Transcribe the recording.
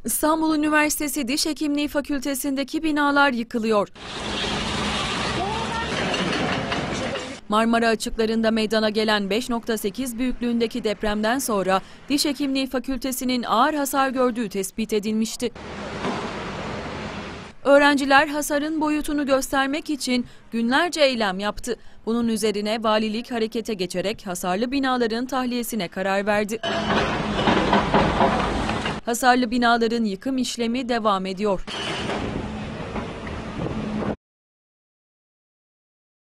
İstanbul Üniversitesi Diş Hekimliği Fakültesindeki binalar yıkılıyor. Marmara açıklarında meydana gelen 5.8 büyüklüğündeki depremden sonra Diş Hekimliği Fakültesinin ağır hasar gördüğü tespit edilmişti. Öğrenciler hasarın boyutunu göstermek için günlerce eylem yaptı. Bunun üzerine valilik harekete geçerek hasarlı binaların tahliyesine karar verdi. Hasarlı binaların yıkım işlemi devam ediyor.